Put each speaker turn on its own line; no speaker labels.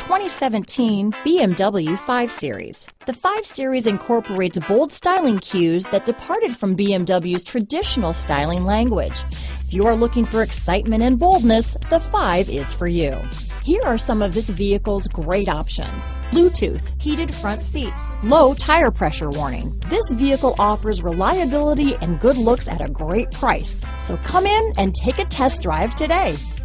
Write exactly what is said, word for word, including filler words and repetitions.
twenty seventeen B M W five series. The five series incorporates bold styling cues that departed from B M W's traditional styling language. If you are looking for excitement and boldness, the five is for you. Here are some of this vehicle's great options: Bluetooth, heated front seats, low tire pressure warning. This vehicle offers reliability and good looks at a great price. So come in and take a test drive today.